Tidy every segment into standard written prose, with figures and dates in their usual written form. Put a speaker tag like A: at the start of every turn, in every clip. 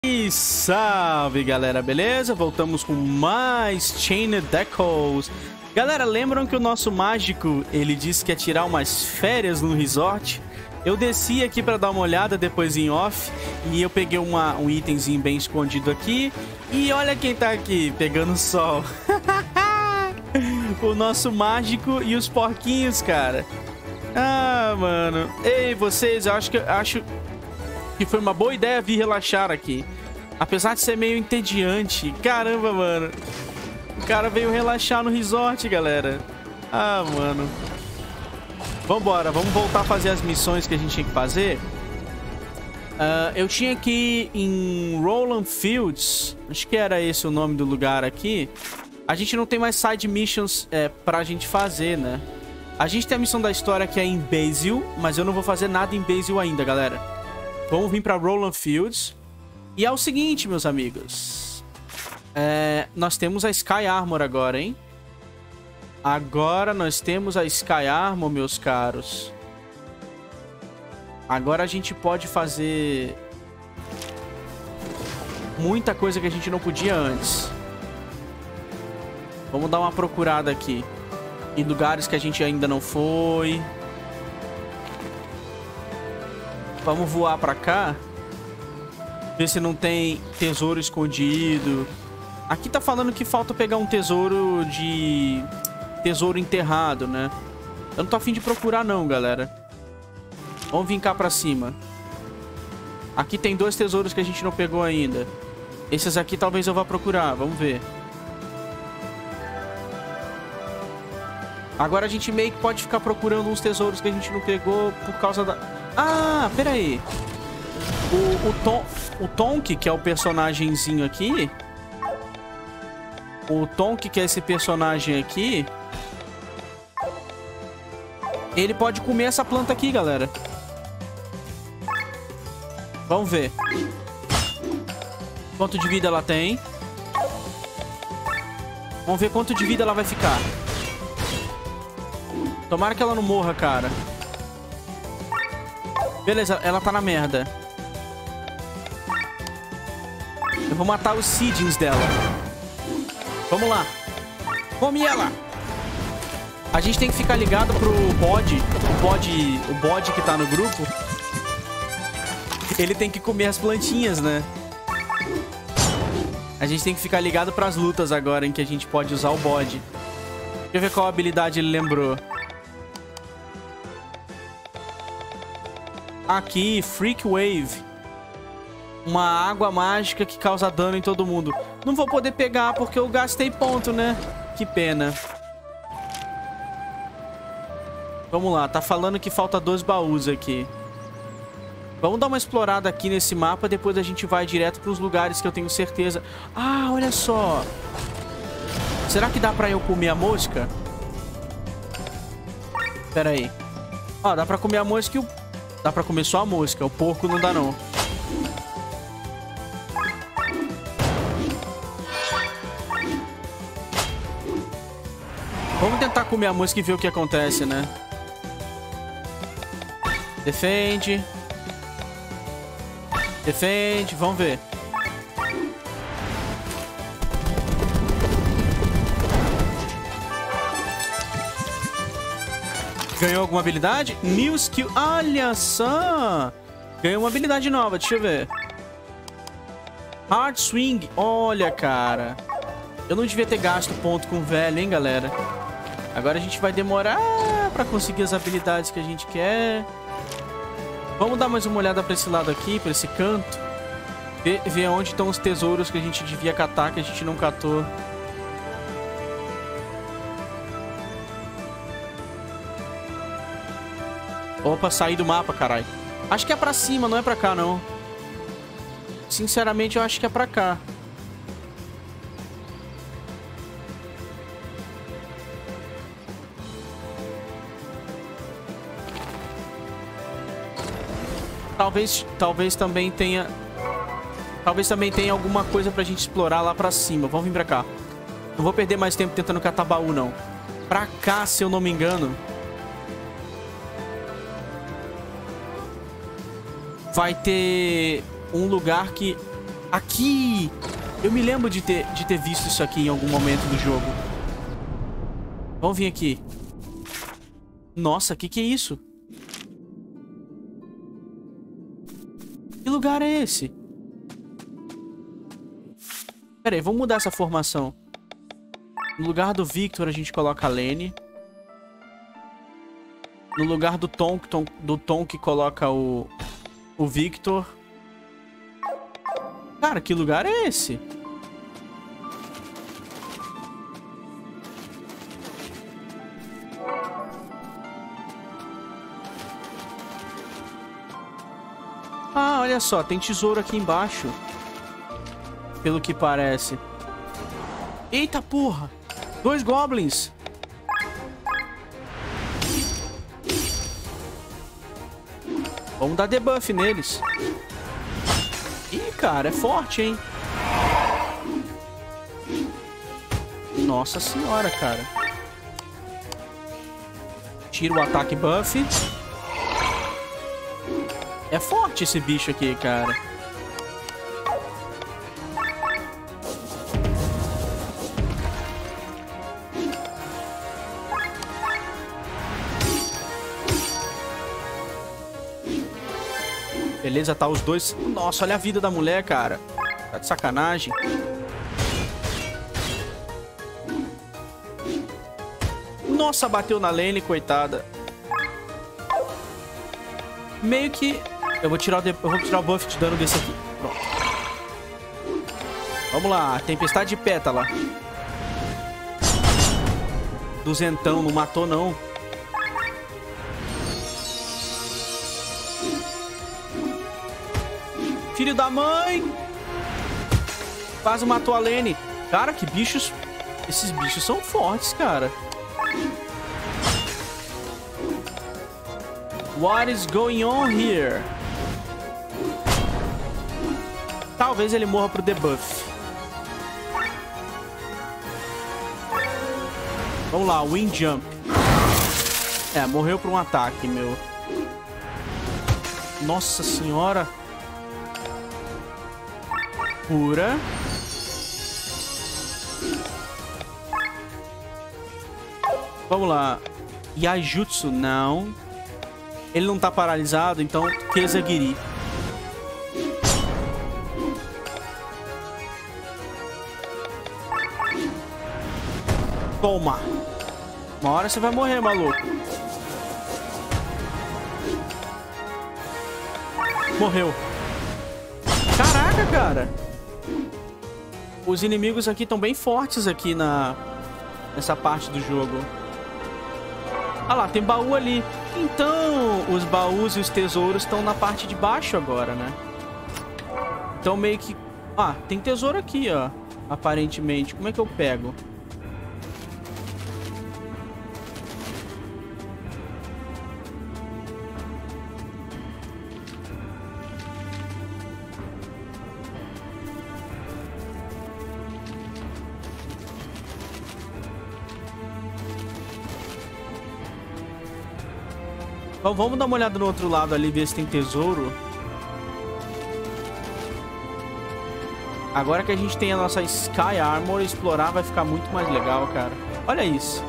A: E salve galera, beleza? Voltamos com mais Chained Echoes. Galera, lembram que o nosso mágico, ele disse que ia tirar umas férias no resort? Eu desci aqui pra dar uma olhada depois em off e eu peguei um itemzinho bem escondido aqui. E olha quem tá aqui, pegando sol. O nosso mágico e os porquinhos, cara. Ah, mano. Ei, vocês, eu acho que foi uma boa ideia vir relaxar aqui. Apesar de ser meio entediante. Caramba, mano. O cara veio relaxar no resort, galera. Ah, mano. Vambora, vamos voltar a fazer as missões que a gente tinha que fazer. Eu tinha que ir em Roland Fields. Acho que era esse o nome do lugar aqui. A gente não tem mais side missions pra gente fazer, né? A gente tem a missão da história que é em Basil, mas eu não vou fazer nada em Basil ainda, galera. Vamos vir pra Roland Fields. E é o seguinte, meus amigos. Nós temos a Sky Armor agora, hein? Agora nós temos a Sky Armor, meus caros. Agora a gente pode fazer muita coisa que a gente não podia antes. Vamos dar uma procurada aqui em lugares que a gente ainda não foi. Vamos voar pra cá. Ver se não tem tesouro escondido. Aqui tá falando que falta pegar um tesouro de... tesouro enterrado, né? Eu não tô a fim de procurar não, galera. Vamos vir cá pra cima. Aqui tem 2 tesouros que a gente não pegou ainda. Esses aqui talvez eu vá procurar. Vamos ver. Agora a gente meio que pode ficar procurando uns tesouros que a gente não pegou por causa da... Ah, pera aí. O Tonk, que é o personagemzinho aqui. O Tonk, que é esse personagem aqui. Ele pode comer essa planta aqui, galera. Vamos ver. Quanto de vida ela tem. Vamos ver quanto de vida ela vai ficar. Tomara que ela não morra, cara. Beleza, ela tá na merda. Eu vou matar os seedings dela. Vamos lá. Come ela. A gente tem que ficar ligado pro bode. O bode que tá no grupo. Ele tem que comer as plantinhas, né? A gente tem que ficar ligado pras lutas agora em que a gente pode usar o bode. Deixa eu ver qual habilidade ele lembrou. Aqui, Freak Wave. Uma água mágica que causa dano em todo mundo. Não vou poder pegar porque eu gastei ponto, né? Que pena. Vamos lá, tá falando que falta 2 baús aqui. Vamos dar uma explorada aqui nesse mapa. Depois a gente vai direto pros lugares que eu tenho certeza. Ah, olha só. Será que dá pra eu comer a mosca? Pera aí. Ó, dá pra comer a mosca e o... Dá pra comer só a mosca. O porco não dá, não. Vamos tentar comer a mosca e ver o que acontece, né? Defende. Defende. Vamos ver. Ganhou alguma habilidade? New skill. Olha só. Ganhou uma habilidade nova. Deixa eu ver. Hard swing. Olha, cara. Eu não devia ter gasto ponto com o velho, hein, galera? Agora a gente vai demorar pra conseguir as habilidades que a gente quer. Vamos dar mais uma olhada pra esse lado aqui, pra esse canto. Ver onde estão os tesouros que a gente devia catar, que a gente não catou. Opa, saí do mapa, caralho. Acho que é pra cima, não é pra cá, não. Sinceramente, eu acho que é pra cá. Talvez também tenha... Talvez também tenha alguma coisa pra gente explorar lá pra cima. Vamos vir pra cá. Não vou perder mais tempo tentando catar baú, não. Pra cá, se eu não me engano... vai ter um lugar que Aqui! Eu me lembro de ter visto isso aqui em algum momento do jogo. Vamos vir aqui. Nossa, que é isso? Que lugar é esse? Pera aí, vamos mudar essa formação. No lugar do Victor, a gente coloca a Lene. No lugar do Tom que coloca o Victor. Cara, que lugar é esse? Ah, olha só, tem tesouro aqui embaixo. Pelo que parece. Eita porra! 2 goblins! Vamos dar debuff neles. Ih, cara, é forte, hein? Nossa senhora, cara. Tira o ataque buff. É forte esse bicho aqui, cara. Beleza, tá os dois. Nossa, olha a vida da mulher, cara. Tá de sacanagem. Nossa, bateu na Lene, coitada. Meio que... Eu vou tirar o buff de dano desse aqui. Pronto. Vamos lá. Tempestade de pétala. Duzentão, não matou, não. Filho da mãe! Quase matou a Lene. Cara, que bichos... Esses bichos são fortes, cara. What is going on here? Talvez ele morra pro debuff. Vamos lá, Wind Jump. É, morreu por um ataque, meu. Nossa senhora. Cura. Vamos lá. Yajutsu, não. Ele não tá paralisado, então Kezagiri. Toma. Uma hora você vai morrer, maluco. Morreu. Caraca, cara. Os inimigos aqui estão bem fortes aqui nessa parte do jogo. Ah lá, tem baú ali. Então, os baús e os tesouros estão na parte de baixo agora, né? Então, meio que... Ah, tem tesouro aqui, ó. Aparentemente. Como é que eu pego? Bom, vamos dar uma olhada no outro lado ali, ver se tem tesouro. Agora que a gente tem a nossa Sky Armor, explorar vai ficar muito mais legal, cara. Olha isso.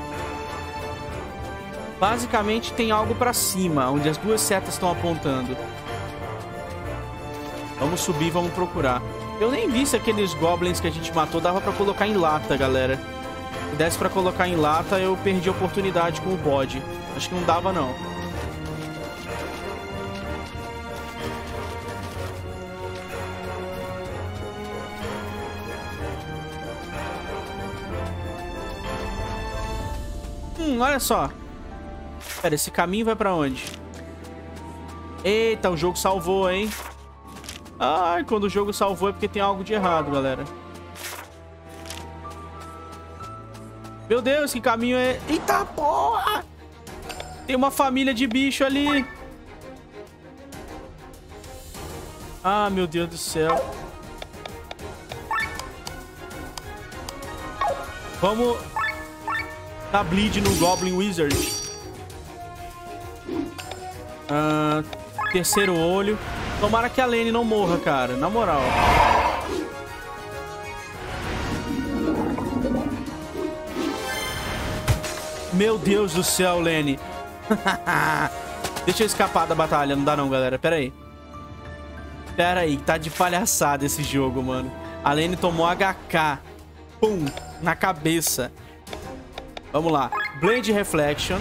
A: Basicamente tem algo pra cima, onde as duas setas estão apontando. Vamos subir, vamos procurar. Eu nem vi se aqueles goblins que a gente matou dava pra colocar em lata, galera. Se desse pra colocar em lata, eu perdi a oportunidade com o bode. Acho que não dava, não. Olha só. Pera, esse caminho vai pra onde? Eita, o jogo salvou, hein? Ai, quando o jogo salvou é porque tem algo de errado, galera. Meu Deus, que caminho é... Eita, porra! Tem uma família de bicho ali. Ah, meu Deus do céu. Vamos... Dá bleed no Goblin Wizard. Terceiro olho. Tomara que a Lene não morra, cara. Na moral. Meu Deus do céu, Lenny. Deixa eu escapar da batalha. Não dá não, galera. Pera aí. Pera aí. Tá de palhaçada esse jogo, mano. A Lenny tomou HK. Pum. Na cabeça. Vamos lá. Blade Reflection.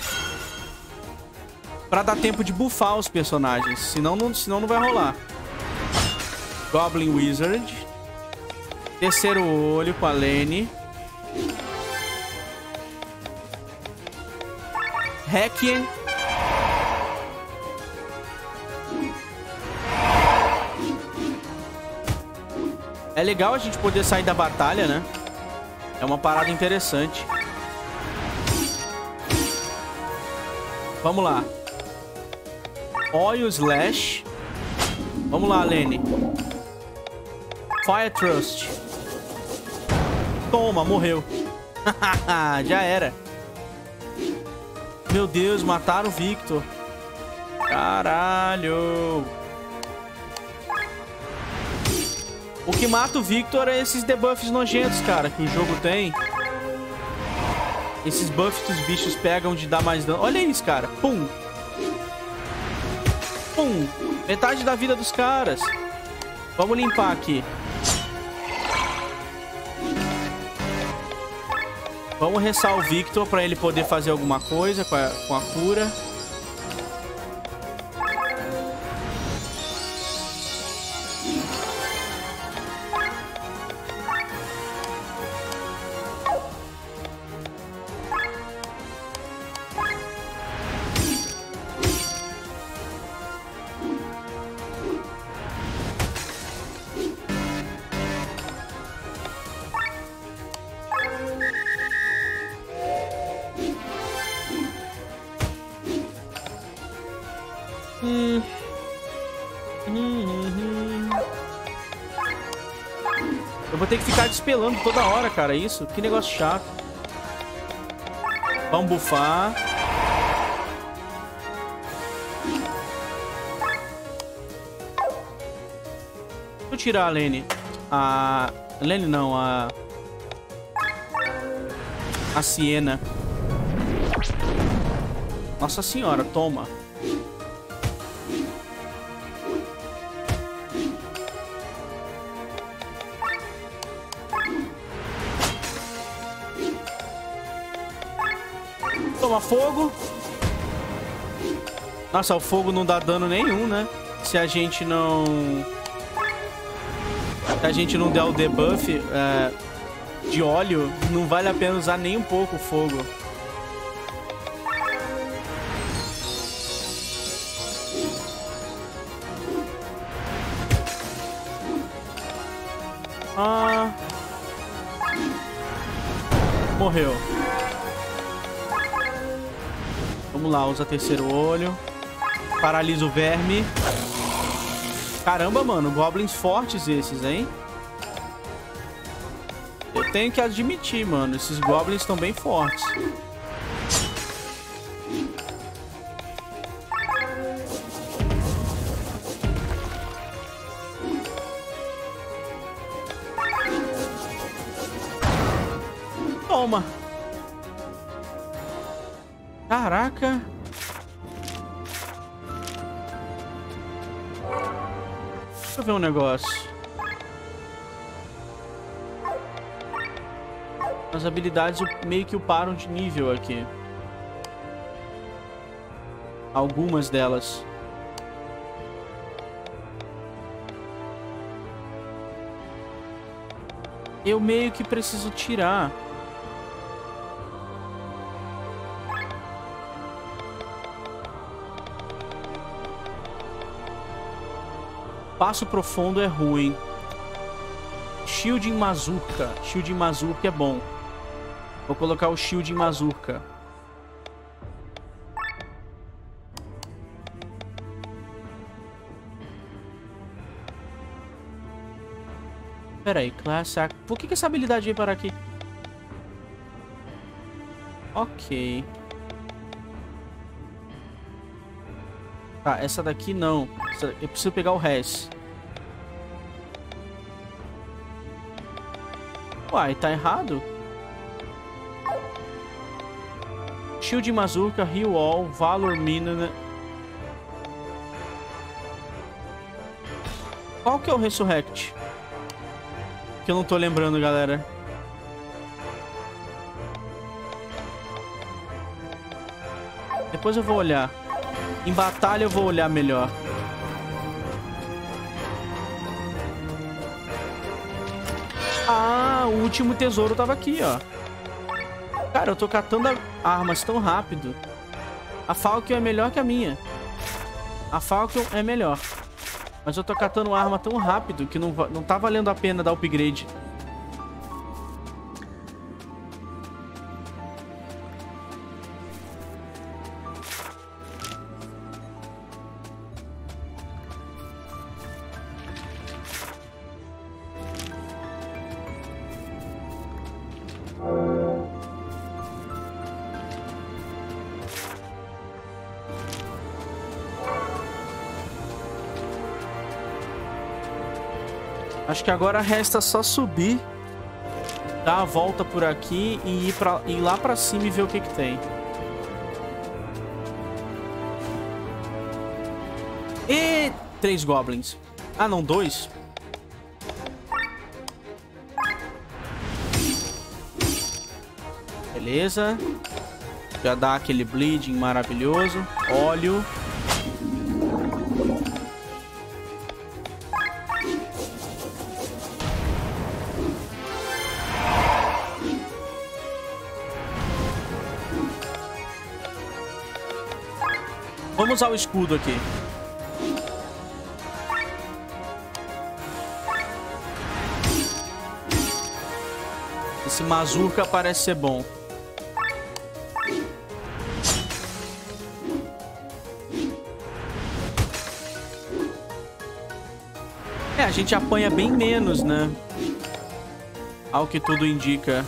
A: Pra dar tempo de buffar os personagens. Senão não vai rolar. Goblin Wizard. Terceiro olho com a Lenny. Requiem. É legal a gente poder sair da batalha, né? É uma parada interessante. Vamos lá. Oil Slash. Vamos lá, Lenny. Fire Thrust. Toma, morreu. Já era. Meu Deus, mataram o Victor. Caralho. O que mata o Victor é esses debuffs nojentos, cara, que o jogo tem. Esses buffs que os bichos pegam de dar mais dano. Olha isso, cara. Pum. Pum. Metade da vida dos caras. Vamos limpar aqui. Vamos ressar o Victor pra ele poder fazer alguma coisa com a cura. Eu vou ter que ficar despelando toda hora, cara. Isso? Que negócio chato. Vamos bufar. Deixa eu tirar a Lenny. A Lenny não, a Siena. Nossa senhora, toma. Toma fogo. Nossa, o fogo não dá dano nenhum, né? Se a gente não... Se a gente não der o debuff de óleo, não vale a pena usar nem um pouco o fogo. Morreu. Vamos lá, usa terceiro olho. Paralisa o verme. Caramba, mano, goblins fortes esses, hein? Eu tenho que admitir, mano, esses goblins estão bem fortes. Toma. Caraca. Deixa eu ver um negócio. As habilidades meio que uparam de nível aqui. Algumas delas. Eu meio que preciso tirar. Passo profundo é ruim. Shield em Mazurka. Shield em Mazurka é bom. Vou colocar o Shield em Mazurka. Pera aí, Class Act. Por que essa habilidade veio parar aqui? Ok. Tá, essa daqui não. Eu preciso pegar o res. Uai, tá errado? Shield Mazurka, Heal All, Valor Mina. Qual que é o Resurrect? Que eu não tô lembrando, galera. Depois eu vou olhar. Em batalha eu vou olhar melhor. Ah, o último tesouro tava aqui, ó. Cara, eu tô catando armas tão rápido. A Falcon é melhor que a minha. A Falcon é melhor. Mas eu tô catando arma tão rápido que não tá valendo a pena dar upgrade. Acho que agora resta só subir, dar a volta por aqui e ir lá pra cima e ver o que tem. E 3 goblins. Ah, não, 2. Beleza. Já dá aquele bleeding maravilhoso. Óleo. Vamos usar o escudo aqui. Esse Mazurka parece ser bom. É, a gente apanha bem menos, né? Ao que tudo indica.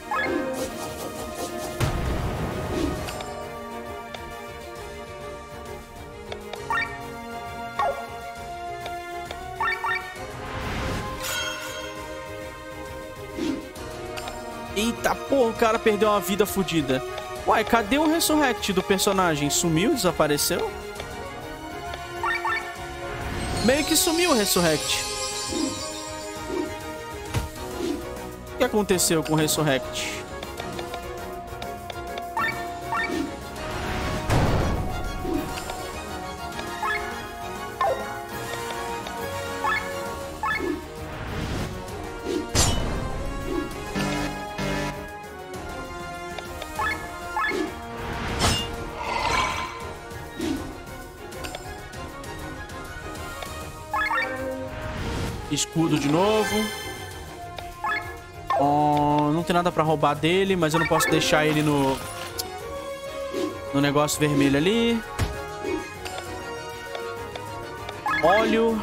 A: Eita, porra, o cara perdeu uma vida fodida. Uai, cadê o Resurrect do personagem? Sumiu? Desapareceu? Meio que sumiu o Resurrect. O que aconteceu com o Resurrect? Escudo de novo. Oh, não tem nada pra roubar dele, mas eu não posso deixar ele no negócio vermelho ali. Óleo.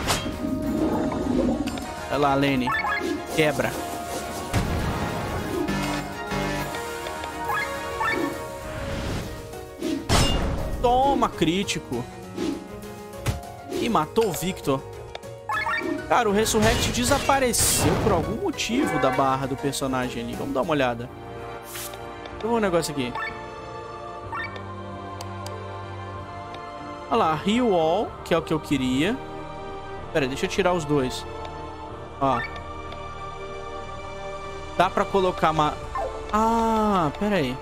A: Olha lá, Lene. Quebra. Toma, crítico. E matou o Victor. Cara, o Resurrect desapareceu por algum motivo da barra do personagem ali. Vamos dar uma olhada. Vamos ver um negócio aqui. Olha lá, Heal All, que é o que eu queria. Pera aí, deixa eu tirar os dois. Ó. Dá pra colocar uma... Ah, pera aí.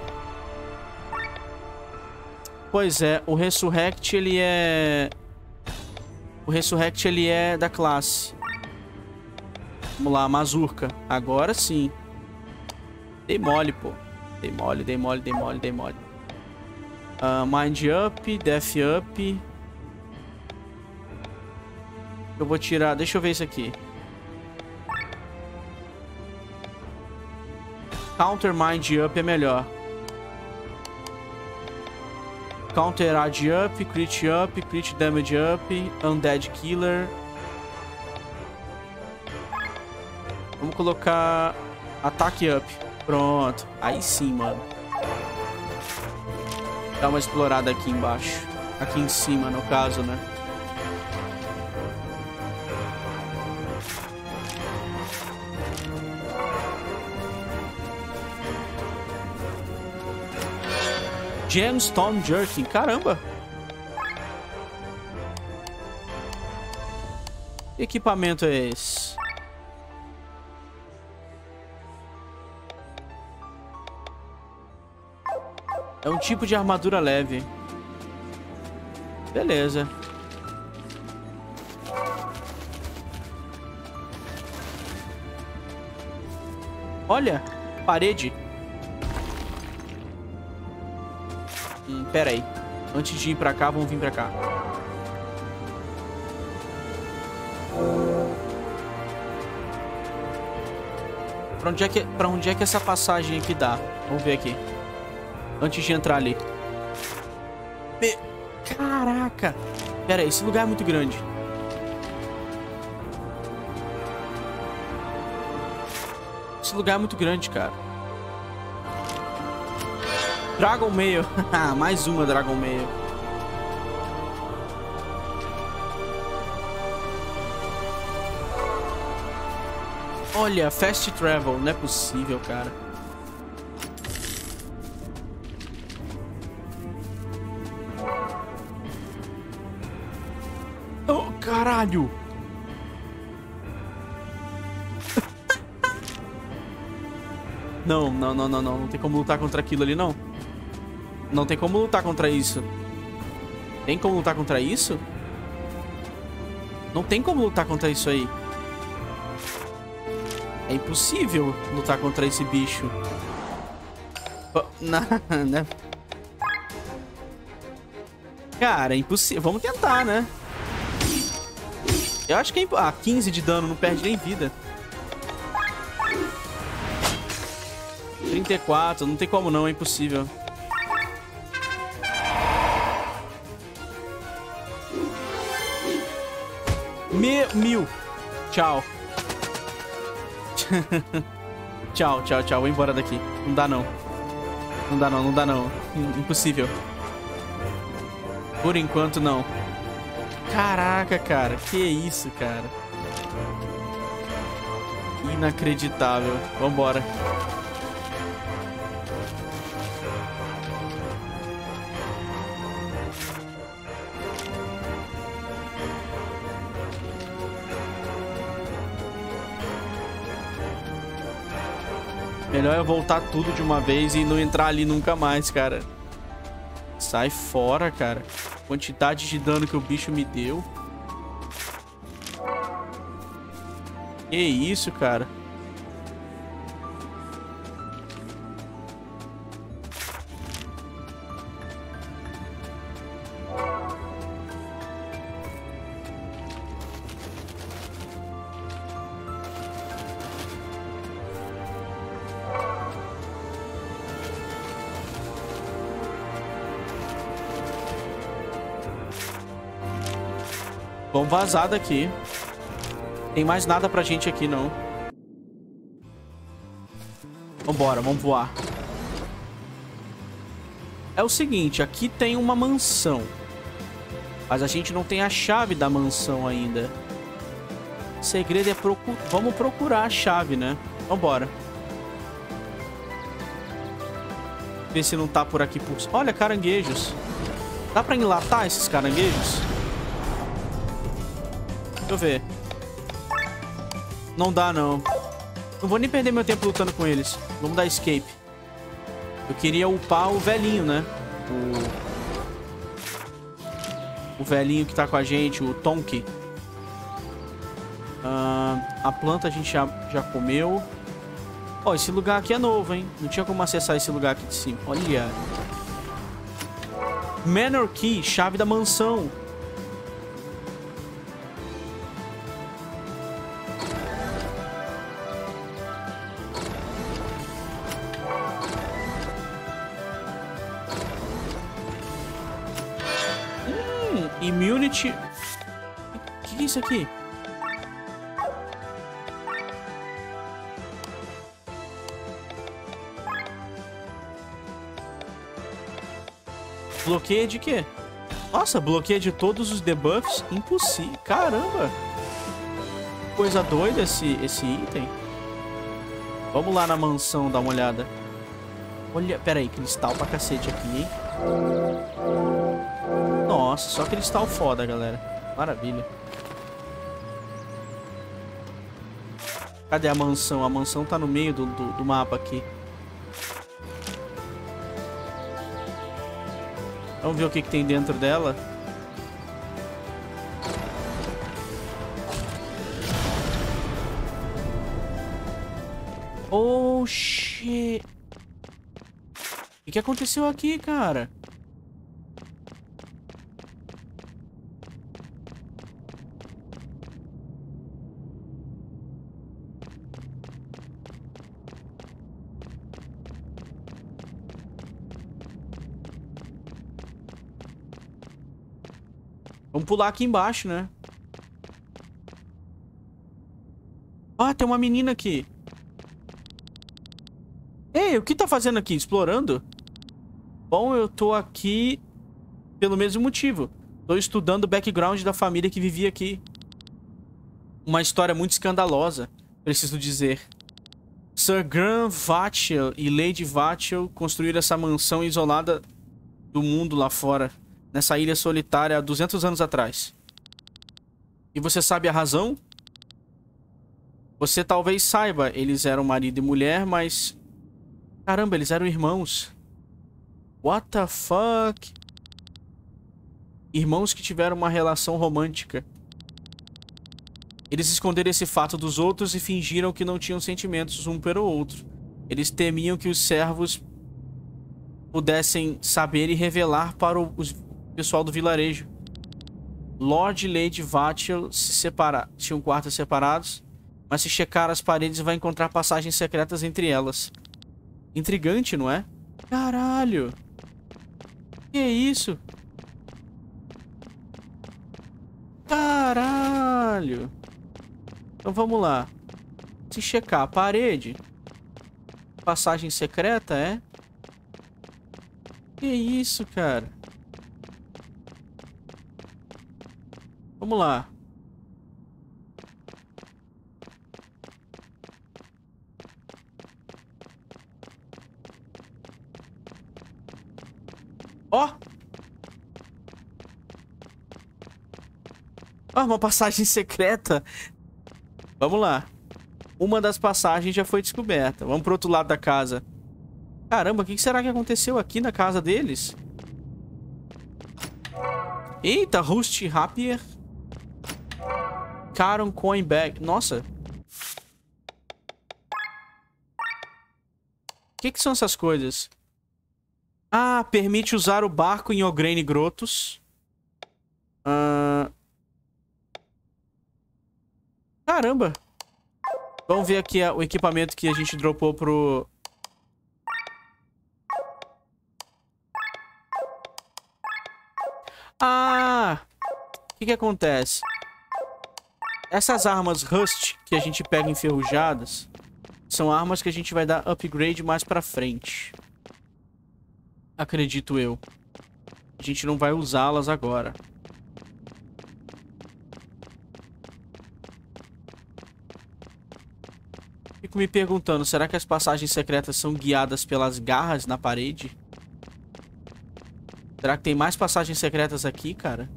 A: Pois é, o Resurrect, ele é... O Resurrect, ele é da classe. Vamos lá, Mazurka. Agora sim. Dei mole, pô. Dei mole, dei mole, dei mole, dei mole. Mind Up, Death Up. Eu vou tirar... Deixa eu ver isso aqui. Counter Mind Up é melhor. Counter Ad Up, Crit Damage Up, Undead Killer. Vamos colocar Ataque Up. Pronto. Aí sim, mano. Dá uma explorada aqui embaixo. Aqui em cima, no caso, né? Gemstone Jerkin. Caramba. Que equipamento é esse? É um tipo de armadura leve. Beleza. Olha, parede. Pera aí. Antes de ir pra cá, vamos vir pra cá. Pra onde é que essa passagem aqui dá? Vamos ver aqui. Antes de entrar ali. Caraca! Pera aí, esse lugar é muito grande. Esse lugar é muito grande, cara. Dragon Mail. Mais uma Dragon Mail. Olha, Fast Travel. Não é possível, cara. Oh, caralho. Não, não, não, não, não. Não tem como lutar contra aquilo ali, não. Não tem como lutar contra isso. Tem como lutar contra isso? Não tem como lutar contra isso aí. É impossível lutar contra esse bicho. Não, né? Cara, é impossível. Vamos tentar, né? Eu acho que é 15 de dano, não perde nem vida. 34, não tem como não, é impossível. Mil. Tchau. Tchau, tchau, tchau. Vou embora daqui. Não dá não. Não dá não, não dá não. Impossível. Por enquanto não. Caraca, cara. Que isso, cara. Inacreditável. Vambora. Melhor eu voltar tudo de uma vez e não entrar ali nunca mais, cara. Sai fora, cara. Quantidade de dano que o bicho me deu. Que isso, cara. Vamos vazar daqui. Tem mais nada pra gente aqui, não. Vambora, vamos voar. É o seguinte, aqui tem uma mansão. Mas a gente não tem a chave da mansão ainda. O segredo é vamos procurar a chave, né? Vambora. Ver se não tá por aqui. Olha, caranguejos. Dá pra enlatar esses caranguejos? Deixa eu ver. Não dá, não. Não vou nem perder meu tempo lutando com eles. Vamos dar escape. Eu queria upar o velhinho, né? O velhinho que tá com a gente, o Tonki. A planta a gente já comeu. Ó, esse lugar aqui é novo, hein? Não tinha como acessar esse lugar aqui de cima. Olha. Manor Key, chave da mansão. Immunity. O que é isso aqui? Bloqueia de quê? Nossa, bloqueia de todos os debuffs? Impossível. Caramba. Coisa doida esse item. Vamos lá na mansão dar uma olhada. Olha, pera aí, cristal pra cacete aqui, hein? Nossa, só cristal foda, galera. Maravilha. Cadê a mansão? A mansão tá no meio do mapa aqui. Vamos ver o que tem dentro dela. Oh, shit. O que aconteceu aqui, cara? Vamos pular aqui embaixo, né? Ah, tem uma menina aqui. Ei, o que tá fazendo aqui? Explorando? Bom, eu tô aqui pelo mesmo motivo. Tô estudando o background da família que vivia aqui. Uma história muito escandalosa, preciso dizer. Sir Graham Vatchel e Lady Vatchel construíram essa mansão isolada do mundo lá fora, nessa ilha solitária há 200 anos atrás. E você sabe a razão? Você talvez saiba, eles eram marido e mulher, mas... Caramba, eles eram irmãos. What the fuck? Irmãos que tiveram uma relação romântica. Eles esconderam esse fato dos outros e fingiram que não tinham sentimentos um pelo outro. Eles temiam que os servos pudessem saber e revelar para o pessoal do vilarejo. Lord e Lady Vatchel tinham quartos separados, mas se checar as paredes vai encontrar passagens secretas entre elas. Intrigante, não é? Caralho! Que é isso? Caralho! Então vamos lá. Se checar a parede. Passagem secreta, é? Que isso, cara? Vamos lá. Ó! Ah, uma passagem secreta. Vamos lá. Uma das passagens já foi descoberta. Vamos pro outro lado da casa. Caramba, o que será que aconteceu aqui na casa deles? Eita, Rusty Rapier. Caron Coin Bag. Nossa. O que são essas coisas? Ah, permite usar o barco em Ograne Grottos. Caramba. Vamos ver aqui o equipamento que a gente dropou pro... Ah! O que acontece? Essas armas Rust que a gente pega enferrujadas são armas que a gente vai dar upgrade mais pra frente. Acredito eu. A gente não vai usá-las agora. Fico me perguntando, será que as passagens secretas são guiadas pelas garras na parede? Será que tem mais passagens secretas aqui, cara?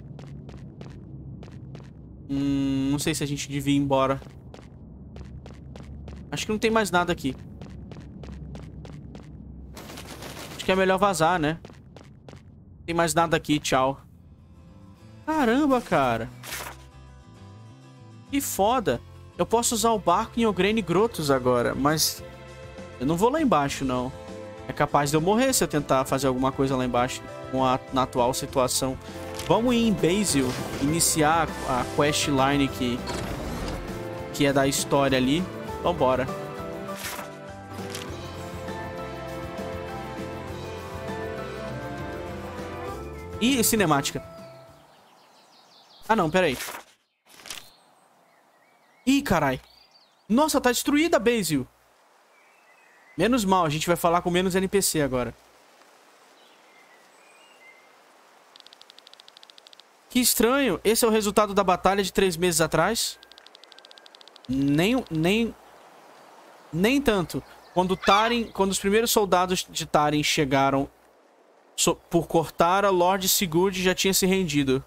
A: Não sei se a gente devia ir embora. Acho que não tem mais nada aqui. Acho que é melhor vazar, né? Não tem mais nada aqui, tchau. Caramba, cara. Que foda. Eu posso usar o barco em Ograne Grottos agora, mas... eu não vou lá embaixo, não. É capaz de eu morrer se eu tentar fazer alguma coisa lá embaixo na atual situação. Vamos ir em Basil, iniciar a questline que é da história ali. Vambora. Ih, cinemática. Ah, não, peraí. Ih, carai. Nossa, tá destruída a Basil. Menos mal, a gente vai falar com menos NPC agora. Que estranho. Esse é o resultado da batalha de 3 meses atrás? Nem tanto. Quando os primeiros soldados de Taren chegaram Por Cortara, Lord Sigurd já tinha se rendido.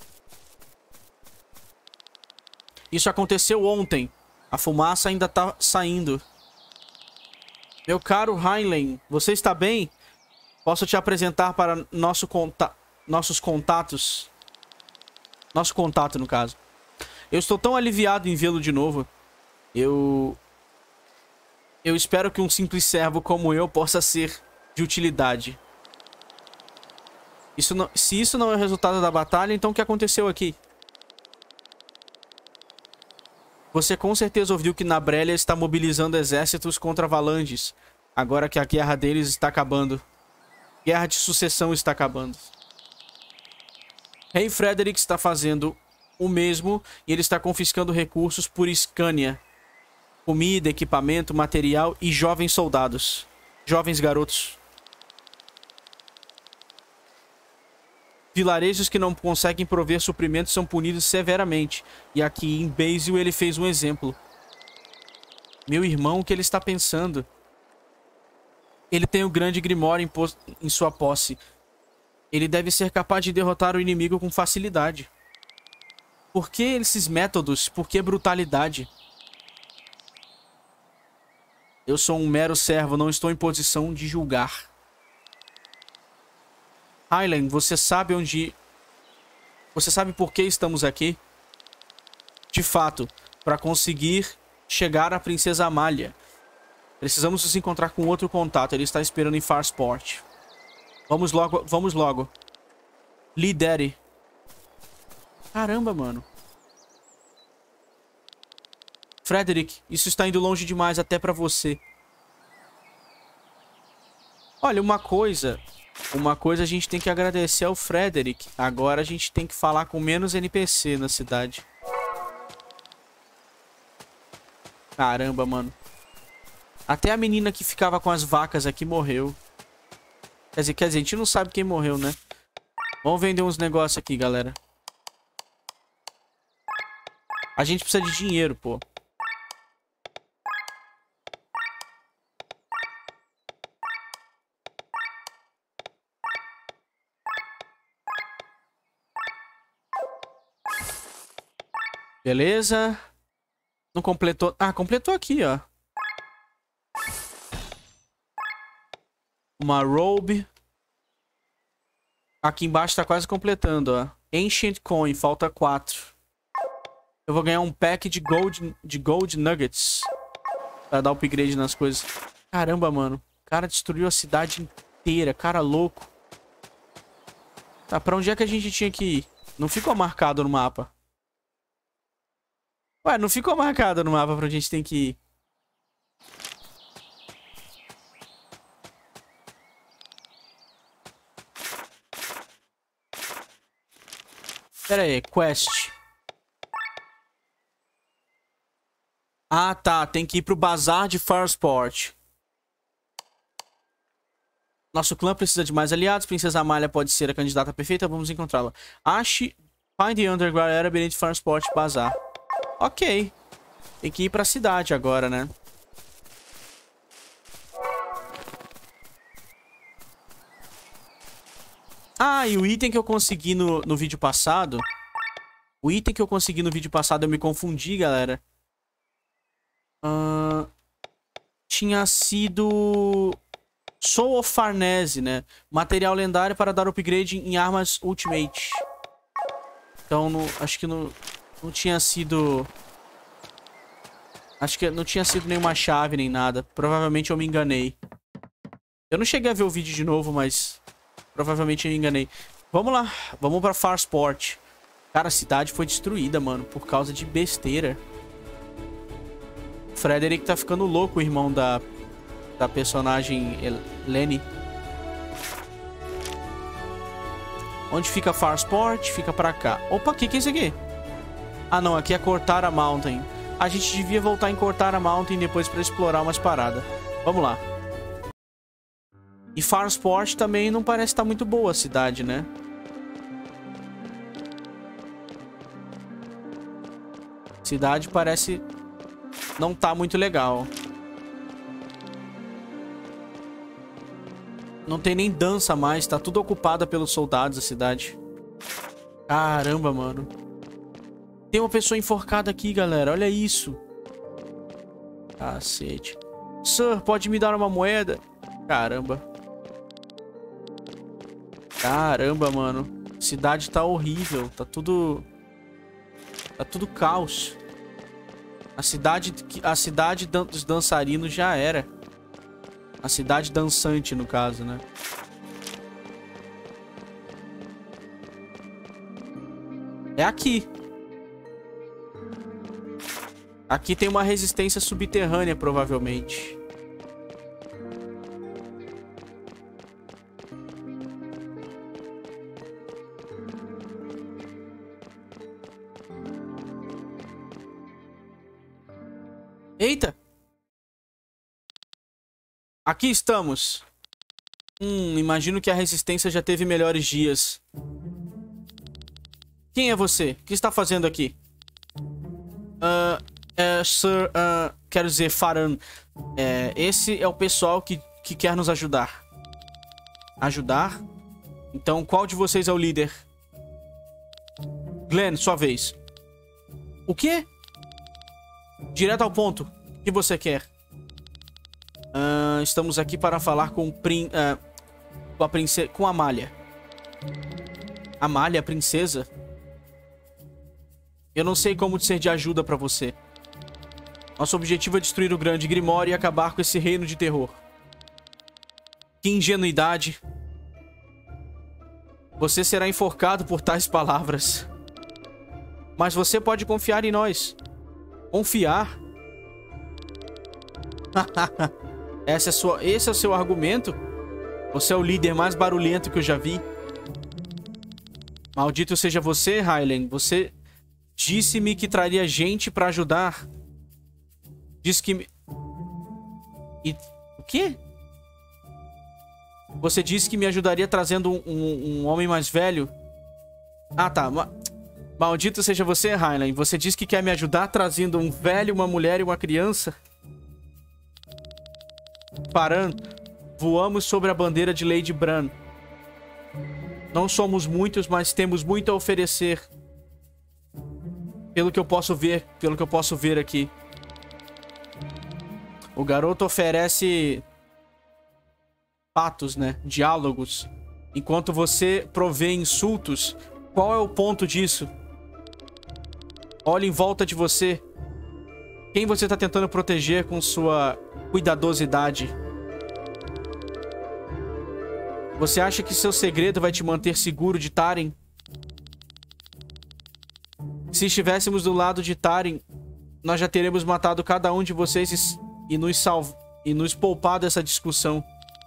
A: Isso aconteceu ontem. A fumaça ainda tá saindo. Meu caro Heinlein, você está bem? Posso te apresentar para nossos contatos? Nosso contato, no caso. Eu estou tão aliviado em vê-lo de novo. Eu espero que um simples servo como eu possa ser de utilidade. Se isso não é o resultado da batalha, então o que aconteceu aqui? Você com certeza ouviu que Nabrelia está mobilizando exércitos contra Valanges, agora que a guerra deles está acabando. Guerra de sucessão está acabando. Rei Frederick está fazendo o mesmo e ele está confiscando recursos por Scania. Comida, equipamento, material e jovens soldados. Jovens garotos. Vilarejos que não conseguem prover suprimentos são punidos severamente. E aqui em Basil ele fez um exemplo. Meu irmão, o que ele está pensando? Ele tem o grande Grimório em sua posse. Ele deve ser capaz de derrotar o inimigo com facilidade. Por que esses métodos? Por que brutalidade? Eu sou um mero servo, não estou em posição de julgar. Heinlein, você sabe onde... Você sabe por que estamos aqui? De fato, para conseguir chegar à Princesa Amália. Precisamos nos encontrar com outro contato. Ele está esperando em Farsport. Vamos logo, vamos logo. Lidere. Caramba, mano. Frederick, isso está indo longe demais até pra você. Olha, uma coisa a gente tem que agradecer ao Frederick. Agora a gente tem que falar com menos NPC na cidade. Caramba, mano. Até a menina que ficava com as vacas aqui morreu. Quer dizer, a gente não sabe quem morreu, né? Vamos vender uns negócios aqui, galera. A gente precisa de dinheiro, pô. Beleza. Não completou. Ah, completou aqui, ó. Uma robe. Aqui embaixo tá quase completando, ó. Ancient Coin, falta 4. Eu vou ganhar um pack de gold nuggets. Pra dar upgrade nas coisas. Caramba, mano. O cara destruiu a cidade inteira. Cara louco. Tá, pra onde é que a gente tinha que ir? Não ficou marcado no mapa. Ué, não ficou marcado no mapa pra onde a gente tem que ir. Pera aí, quest. Ah, tá. Tem que ir pro bazar de Farsport. Nosso clã precisa de mais aliados. Princesa Amália pode ser a candidata perfeita. Vamos encontrá-la. Find the Underground Labyrinth Farsport Bazar. Ok. Tem que ir pra cidade agora, né? Ah, e o item que eu consegui no vídeo passado... O item que eu consegui no vídeo passado, eu me confundi, galera. Tinha sido... Soul of Farnese, né? Material lendário para dar upgrade em armas Ultimate. Então, acho que não tinha sido... Acho que não tinha sido nenhuma chave nem nada. Provavelmente eu me enganei. Eu não cheguei a ver o vídeo de novo, mas... Provavelmente eu me enganei. Vamos lá. Vamos pra Farsport. Cara, a cidade foi destruída, mano. Por causa de besteira. Frederick tá ficando louco, o irmão da personagem Lenny. Onde fica Farsport? Fica pra cá. Opa, o que é isso aqui? Ah, não. Aqui é Cortara Mountain. A gente devia voltar em Cortara Mountain depois pra explorar umas paradas. Vamos lá. E Farsport também não parece estar muito boa a cidade, né? Cidade parece não tá muito legal. Não tem nem dança mais. Tá tudo ocupada pelos soldados, a cidade. Caramba, mano. Tem uma pessoa enforcada aqui, galera. Olha isso. Cacete. Sir, pode me dar uma moeda? Caramba. Caramba, mano. A cidade tá horrível. Tá tudo caos. A cidade dos dançarinos já era. A cidade dançante, no caso, né? É aqui. Aqui tem uma resistência subterrânea, provavelmente. Eita! Aqui estamos. Imagino que a resistência já teve melhores dias. Quem é você? O que está fazendo aqui? Sir, quero dizer, Faran. Esse é o pessoal que quer nos ajudar. Ajudar? Então, qual de vocês é o líder? Glenn, sua vez. O quê? Direto ao ponto. O que você quer? Estamos aqui para falar com a princesa, com a Amália. Amália, princesa? Eu não sei como ser de ajuda para você. Nosso objetivo é destruir o grande Grimório e acabar com esse reino de terror. Que ingenuidade. Você será enforcado por tais palavras. Mas você pode confiar em nós. Confiar? Esse é o seu argumento? Você é o líder mais barulhento que eu já vi. Maldito seja você, Hylian. Você disse-me que traria gente pra ajudar. Disse que... O quê? Você disse que me ajudaria trazendo um homem mais velho? Ah, tá. Maldito seja você, Hylian. Você disse que quer me ajudar trazendo um velho, uma mulher e uma criança? Faran, voamos sobre a bandeira de Lady Bran. Não somos muitos, mas temos muito a oferecer. Pelo que eu posso ver aqui. O garoto oferece fatos, né? Diálogos. Enquanto você provê insultos. Qual é o ponto disso? Olhe em volta de você. Quem você está tentando proteger com sua cuidadosidade? Você acha que seu segredo vai te manter seguro de Taren? Se estivéssemos do lado de Taren, nós já teremos matado cada um de vocês e nos poupado essa discussão.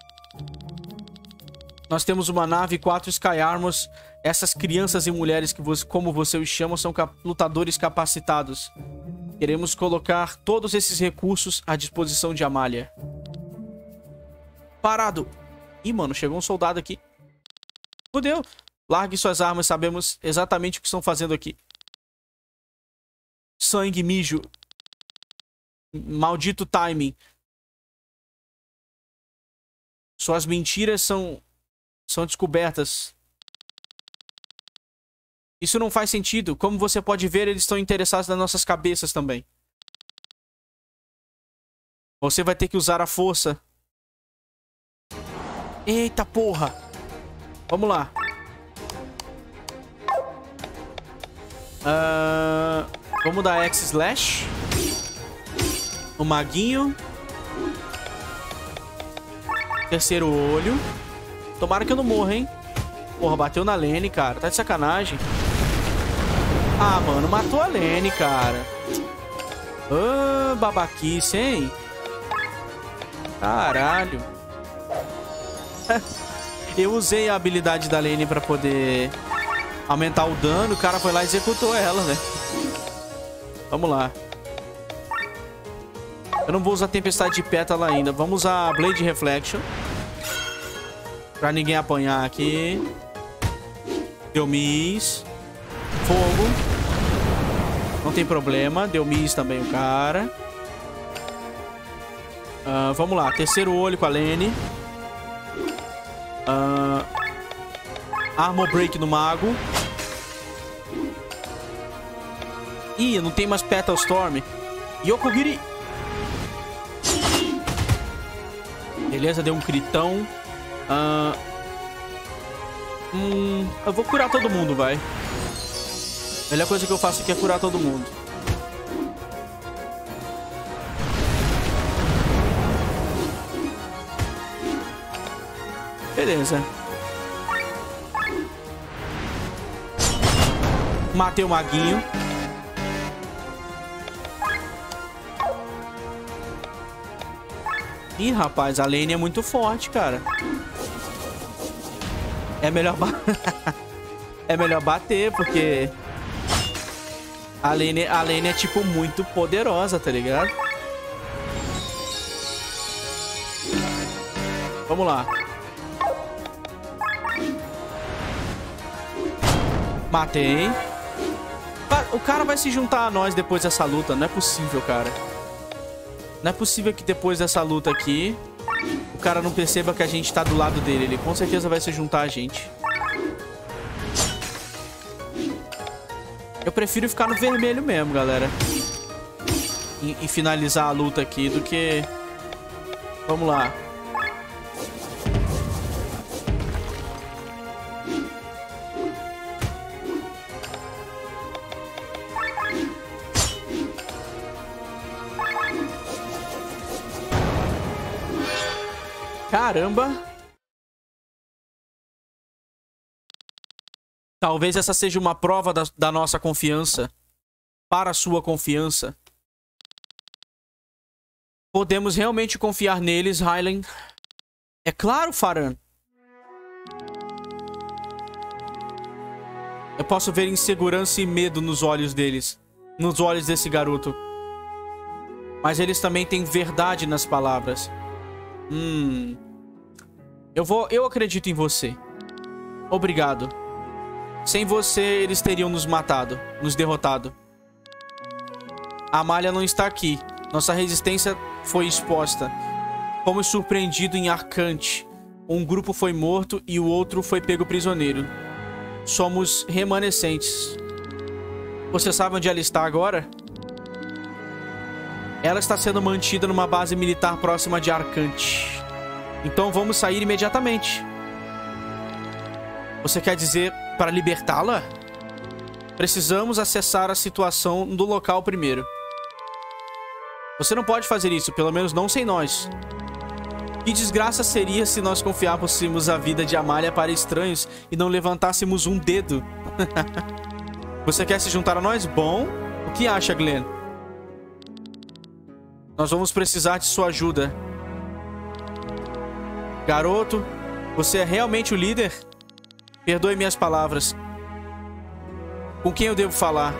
A: Nós temos uma nave e 4 Sky Armors. Essas crianças e mulheres que como você os chama são lutadores capacitados. Queremos colocar todos esses recursos à disposição de Amália. Parado! Ih, mano, chegou um soldado aqui. Fudeu! Largue suas armas, sabemos exatamente o que estão fazendo aqui. Sangue, mijo. Maldito timing. Suas mentiras são descobertas. Isso não faz sentido. Como você pode ver, eles estão interessados nas nossas cabeças também. Você vai ter que usar a força. Eita porra. Vamos lá. Vamos dar X-Slash. O maguinho. Terceiro olho. Tomara que eu não morra, hein? Porra, bateu na Lene, cara. Tá de sacanagem. Ah, mano, matou a Lene, cara. Babaquice, hein? Caralho. Eu usei a habilidade da Lene pra poder aumentar o dano. O cara foi lá e executou ela, né? Vamos lá. Eu não vou usar Tempestade de Pétala ainda. Vamos usar Blade Reflection. Pra ninguém apanhar aqui. Deu miss. Fogo. Não tem problema. Deu miss também o cara. Vamos lá. Terceiro olho com a Lene. Armor Break no mago. Ih, não tem mais Petal Storm. Yokogiri. Beleza, deu um critão. Eu vou curar todo mundo, vai. A melhor coisa que eu faço aqui é curar todo mundo. Beleza. Matei o maguinho. Ih, rapaz, a lane é muito forte, cara. É melhor é melhor bater, porque a lane é, tipo, muito poderosa, tá ligado? Vamos lá. Matei. O cara vai se juntar a nós depois dessa luta. Não é possível, cara. Não é possível que depois dessa luta aqui o cara não perceba que a gente tá do lado dele. Ele com certeza vai se juntar a gente. Eu prefiro ficar no vermelho mesmo, galera. E finalizar a luta aqui do que... Vamos lá. Caramba. Talvez essa seja uma prova da nossa confiança. Para a sua confiança. Podemos realmente confiar neles, Hylian? É claro, Faran. Eu posso ver insegurança e medo nos olhos deles. Nos olhos desse garoto. Mas eles também têm verdade nas palavras. Eu acredito em você. Obrigado. Sem você, eles teriam nos matado, nos derrotado. A Amália não está aqui. Nossa resistência foi exposta. Fomos surpreendidos em Arcante. Um grupo foi morto e o outro foi pego prisioneiro. Somos remanescentes. Você sabe onde ela está agora? Ela está sendo mantida numa base militar próxima de Arcante. Então vamos sair imediatamente. Você quer dizer para libertá-la? Precisamos acessar a situação do local primeiro. Você não pode fazer isso, pelo menos não sem nós. Que desgraça seria se nós confiássemos a vida de Amália para estranhos e não levantássemos um dedo. Você quer se juntar a nós? Bom, o que acha, Glenn? Nós vamos precisar de sua ajuda. Garoto, você é realmente o líder? Perdoe minhas palavras. Com quem eu devo falar?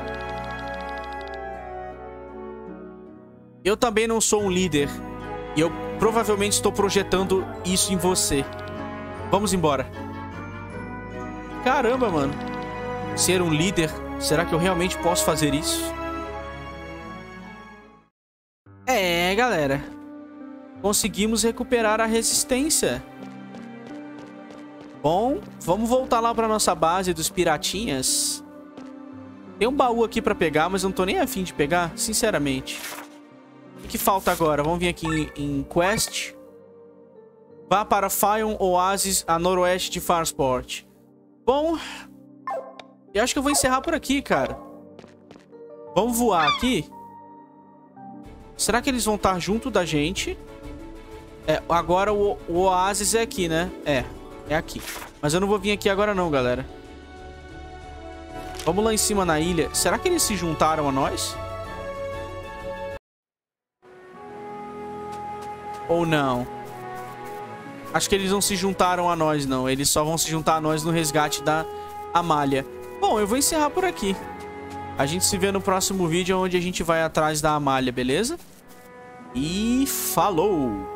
A: Eu também não sou um líder. E eu provavelmente estou projetando isso em você. Vamos embora. Caramba, mano. Ser um líder? Será que eu realmente posso fazer isso? É, galera. Conseguimos recuperar a resistência. Bom, vamos voltar lá pra nossa base dos piratinhas. Tem um baú aqui pra pegar, mas eu não tô nem afim de pegar, sinceramente. O que falta agora? Vamos vir aqui em Quest. Vá para Fion Oasis, a noroeste de Farsport. Bom, eu acho que eu vou encerrar por aqui, cara. Vamos voar aqui. Será que eles vão estar junto da gente? É, agora o Oasis é aqui, né? É aqui. Mas eu não vou vir aqui agora não, galera. Vamos lá em cima na ilha. Será que eles se juntaram a nós? Ou não? Acho que eles não se juntaram a nós, não. Eles só vão se juntar a nós no resgate da Amália. Bom, eu vou encerrar por aqui. A gente se vê no próximo vídeo, onde a gente vai atrás da Amália, beleza? E falou!